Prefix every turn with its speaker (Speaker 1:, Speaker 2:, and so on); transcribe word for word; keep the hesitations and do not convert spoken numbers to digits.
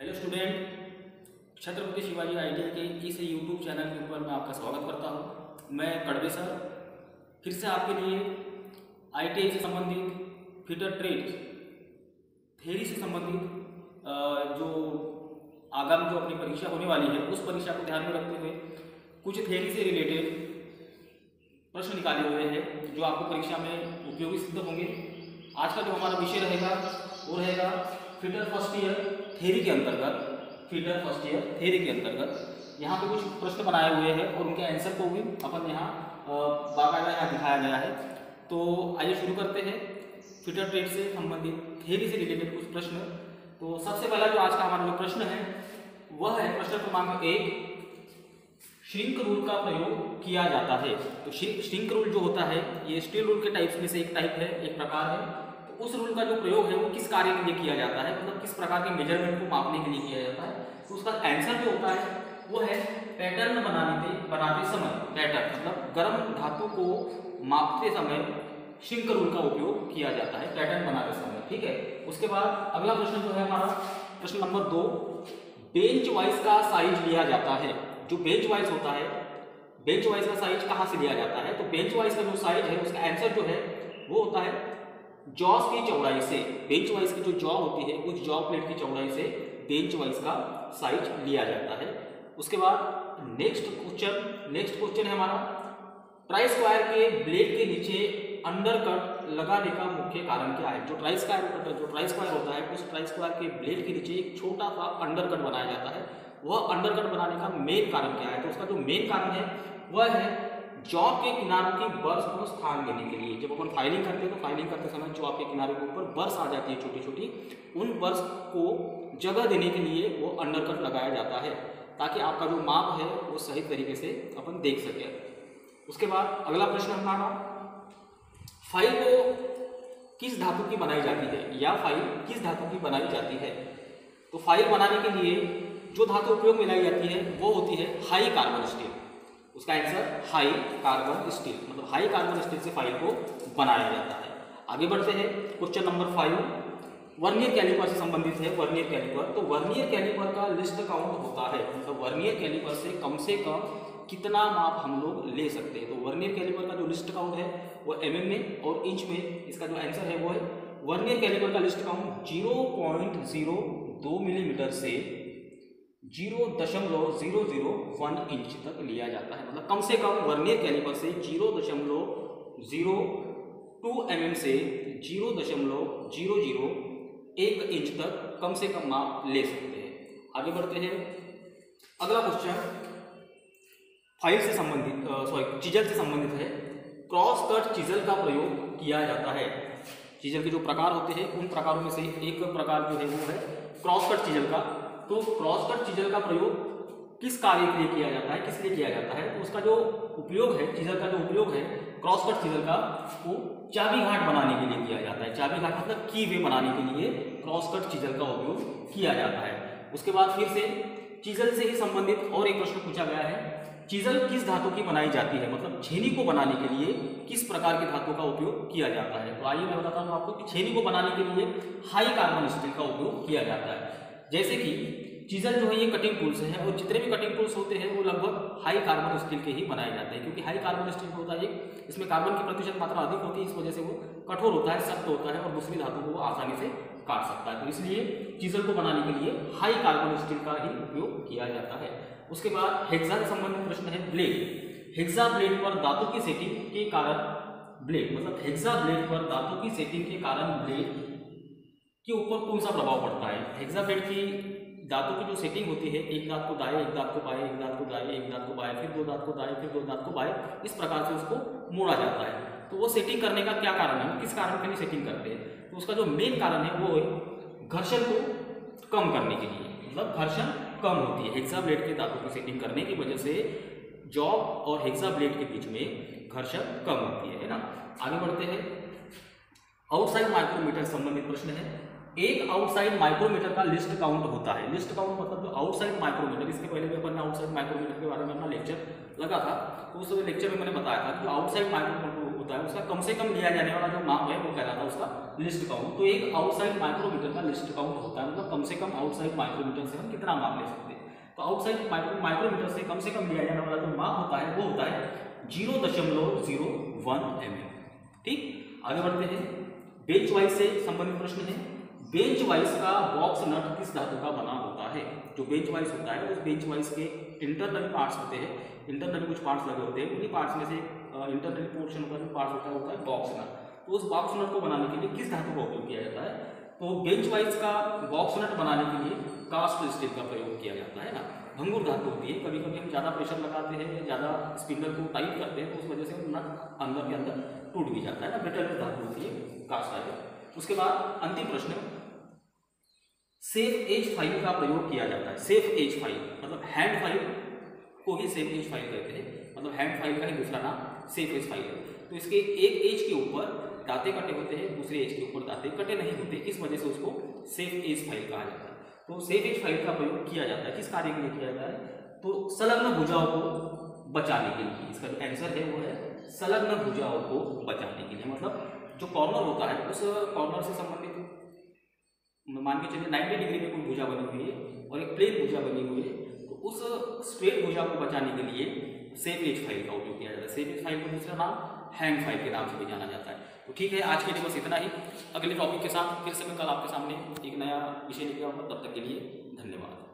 Speaker 1: Hello student, Chhatrapati Shivaji ITI के इस YouTube channel के ऊपर मैं आपका स्वागत करता हूं। मैं कड़वे सर फिर से आपके लिए आईटीआई से संबंधित फिटर ट्रेड थ्योरी से संबंधित जो आगामी जो अपनी परीक्षा होने वाली है उस परीक्षा को ध्यान में रखते हुए कुछ थ्योरी से रिलेटेड प्रश्न निकाले हुए हैं जो आपको परीक्षा में उपयोगी सिद्ध होंगे। आज का जो हमारा विषय रहेगा वो रहेगा फिटर फर्स्ट ईयर थ्योरी के अंतर्गत फिटर फर्स्ट ईयर थ्योरी के अंतर्गत यहाँ पे कुछ प्रश्न बनाए हुए हैं और उनके आंसर को भी अपन यहाँ बाकायदा यहाँ दिखाया गया है। तो आइए शुरू करते हैं फिटर ट्रेड से संबंधित थ्योरी से रिलेटेड कुछ प्रश्न। तो सबसे पहला जो आज का हमारा जो प्रश्न है वह है प्रश्न क्रमांक एक, श्रिंक रूल का प्रयोग किया जाता है। तो श्रिंक रूल जो होता है ये स्टील रूल के टाइप्स में से एक टाइप है, एक प्रकार है। तो उस रूल का जो प्रयोग है वो किस कार्य के लिए किया जाता है, मतलब किस प्रकार के मेजरमेंट को मापने के लिए किया जाता है। तो उसका आंसर जो होता है वो है पैटर्न बनाने बनाते समय, पैटर्न मतलब गर्म धातु को मापते समय श्रिंक रूल का उपयोग किया जाता है पैटर्न बनाते समय। ठीक है। उसके बाद अगला प्रश्न जो है हमारा प्रश्न नंबर दो, बेंच वाइज का साइज लिया जाता है। जो बेंच वाइज होता है, बेंच वाइज का साइज कहाँ से लिया जाता है? तो बेंच वाइज का जो साइज है उसका आंसर जो है वो होता है जॉस की चौड़ाई से। बेंच वाइज की जो जॉ होती है उस जॉ प्लेट की चौड़ाई से बेंच वाइज का साइज लिया जाता है। उसके बाद नेक्स्ट क्वेश्चन नेक्स्ट क्वेश्चन है हमारा, ट्राई स्क्वायर के ब्लेड के नीचे अंडरकट लगाने का मुख्य कारण क्या है? जो ट्राई स्क्वायर जो ट्राई स्क्वायर होता है उस ट्राई स्क्वायर के ब्लेड के नीचे एक छोटा सा अंडरकट बनाया जाता है। वह अंडरकट बनाने का मेन कारण क्या है? तो उसका जो मेन कारण है वह है जॉ के किनारों की बर्स को स्थान देने के लिए। जब अपन फाइलिंग करते हैं तो फाइलिंग करते समय जॉ के किनारों के ऊपर बर्स आ जाती है छोटी छोटी, उन बर्स को जगह देने के लिए वो अंडरकट लगाया जाता है ताकि आपका जो माप है वो सही तरीके से अपन देख सके। उसके बाद अगला प्रश्न हमारा, फाइल को किस धातु की बनाई जाती है या फाइल किस धातु की बनाई जाती है? तो फाइल बनाने के लिए जो धातु उपयोग में लाई जाती है वो होती है हाई कार्बन स्टील। उसका आंसर हाई कार्बन स्टील, मतलब हाई कार्बन स्टील से फाइल को बनाया जाता है। आगे बढ़ते हैं question number five, vernier caliper से संबंधित है। वर्नियर कैलिपर, तो वर्नियर कैलिपर का लिस्ट काउंट होता है, मतलब वर्नियर कैलिपर से कम से कम कितना माप हम लोग ले सकते हैं। तो वर्नियर कैलिपर का जो लिस्ट काउंट है वो एम एम में और इंच में, इसका जो आंसर है वो है वर्नियर कैलिपर का list count zero point zero दो मिलीमीटर से जीरो दशमलव जीरो जीरो वन इंच तक लिया जाता है। मतलब कम से कम वर्नियर कैलिपर से जीरो दशमलव जीरो टू एम एम से जीरो दशमलव जीरो जीरो एक इंच तक कम से कम माप ले सकते हैं। आगे बढ़ते हैं अगला क्वेश्चन फाइल से संबंधित सॉरी चिजल से संबंधित है। क्रॉस कट चिजल का प्रयोग किया जाता है। चिजल के जो प्रकार होते हैं उन प्रकारों में से एक प्रकार जो है वो है क्रॉस कट चिजल का। तो क्रॉस कट चिजल का प्रयोग किस कार्य के लिए किया जाता है, किस लिए किया जाता है? तो उसका जो उपयोग है, चिजल का जो उपयोग है क्रॉस कट चिजल का, वो चाबी घाट बनाने के लिए किया जाता है। चाबी घाट मतलब की वे बनाने के लिए क्रॉस कट चिजल का उपयोग किया जाता है। उसके बाद फिर से चिजल से ही संबंधित और एक प्रश्न पूछा गया है, चिजल किस धातु की बनाई जाती है? मतलब छेनी को बनाने के लिए किस प्रकार की धातु का उपयोग किया जाता है? तो आइए मैं बताता हूँ आपको कि छेनी को बनाने के लिए हाई कार्बन स्टील का उपयोग किया जाता है। जैसे कि चिजल जो है ये कटिंग टूल्स है और जितने भी कटिंग टूल्स होते हैं वो लगभग हाई कार्बन स्टील के ही बनाए जाते हैं, क्योंकि हाई कार्बन स्टील होता है इसमें कार्बन की प्रतिशत मात्रा अधिक होती है, इस वजह से वो कठोर होता है, सख्त होता है और दूसरी धातु को वो आसानी से काट सकता है। तो इसलिए चिजल को बनाने के लिए हाई कार्बन स्टील का ही उपयोग किया जाता है। उसके बाद हेक्सा से संबंधित प्रश्न है ब्लेड। हेक्सा ब्लेड पर धातु की सेटिंग के कारण ब्लेड मतलब हेक्सा ब्लेड पर धातु की सेटिंग के कारण ब्लेड के ऊपर कौन सा प्रभाव पड़ता है? हेक्सा ब्लेड की दांतों की जो सेटिंग होती है, एक दांत को दाएं, एक दांत को बाएं, एक दांत को दाएं, एक दांत को बाएं, फिर दो दांत को दाएं, फिर दो दांत को बाएं, इस प्रकार से उसको मोड़ा जाता है। तो वो सेटिंग करने का क्या कारण है, किस कारण के लिए सेटिंग करते हैं? तो उसका जो मेन कारण है वो है घर्षण को कम करने के लिए, मतलब घर्षण कम होती है। हेक्सा ब्लेड के दांतों की सेटिंग करने की वजह से जॉ और हेक्सा ब्लेड के बीच में घर्षण कम होती है, है ना। आगे बढ़ते हैं आउटसाइड माइक्रोमीटर संबंधित प्रश्न है। एक आउटसाइड माइक्रोमीटर का लिस्ट काउंट होता है। लिस्ट काउंट मतलब जो आउटसाइड माइक्रोमीटर, इसके पहले भी अपन ने आउटसाइड माइक्रोमीटर के बारे में अपना लेक्चर लगा था, तो उस लेक्चर में मैंने बताया था कि आउटसाइड होता है उसका कम से कम लिया जाने वाला जो माप है वो कहलाता है उसका लिस्ट काउंट। तो एक आउटसाइड माइक्रोमीटर का लिस्ट काउंट होता है, मतलब कम से कम आउटसाइड माइक्रोमीटर से हम कितना माप ले सकते हैं। तो आउटसाइड माइक्रोमीटर से कम से कम लिया जाने वाला जो माप होता है वो होता है जीरो दशमलव जीरो वन एम एम। ठीक, आगे बढ़ते हैं। बेंच वाइज से संबंधित प्रश्न है। बेंच वाइज का बॉक्स नट किस धातु का बना होता है? जो बेंच वाइज होता है उस बेंच वाइज के इंटरनल पार्ट्स होते हैं, इंटरनल कुछ पार्ट्स लगे होते हैं, उन्हीं पार्ट्स में से इंटरनल पोर्शन का जो पार्ट होता है होता है बॉक्स नट। तो उस बॉक्स नट को बनाने के लिए किस धातु का उपयोग किया जाता है? तो बेंच वाइज का बॉक्स नट बनाने के लिए कास्ट स्टील का प्रयोग किया जाता है ना। भंगुर धातु होती है, कभी कभी हम ज़्यादा प्रेशर लगाते हैं, ज़्यादा स्पिंडल को टाइट करते हैं तो उस वजह से नट अंदर के अंदर टूट भी जाता है ना, ब्रिटल धातु होती है कास्ट आयरन। उसके बाद अंतिम प्रश्न, सेफ एज फाइल का प्रयोग किया जाता है। सेफ एज फाइल मतलब हैंड फाइल को ही सेफ एज फाइल कहते हैं, मतलब हैंड फाइल का ही दूसरा नाम सेफ एज फाइल है। तो इसके एक एज के ऊपर दांते कटे होते हैं, दूसरे एज के ऊपर दांते कटे नहीं होते, इस वजह से उसको सेफ एज फाइल कहा जाता है। तो सेफ एज फाइल का प्रयोग किया जाता है किस कार्य के लिए किया जाता है? तो संलग्न भुजाओं को बचाने के लिए। इसका जो आंसर है वो है संलग्न भुजाओं को बचाने के लिए, मतलब जो कॉर्नर होता है उस कॉर्नर से संबंधित मान के चलिए नब्बे डिग्री में कोई भुजा बनी हुई है और एक प्लेन भुजा बनी हुई है, तो उस स्ट्रेट भुजा को बचाने के लिए सेफ एज फाइल का उपयोग किया जाता है। सेफ एज फाइल का दूसरा नाम हैंड फाइल के नाम से भी जाना जाता है। तो ठीक है, आज के लिए बस इतना ही। अगले टॉपिक के साथ फिर से मैं कल आपके सामने एक नया विषय लेके आऊँगा, तब तक के लिए धन्यवाद।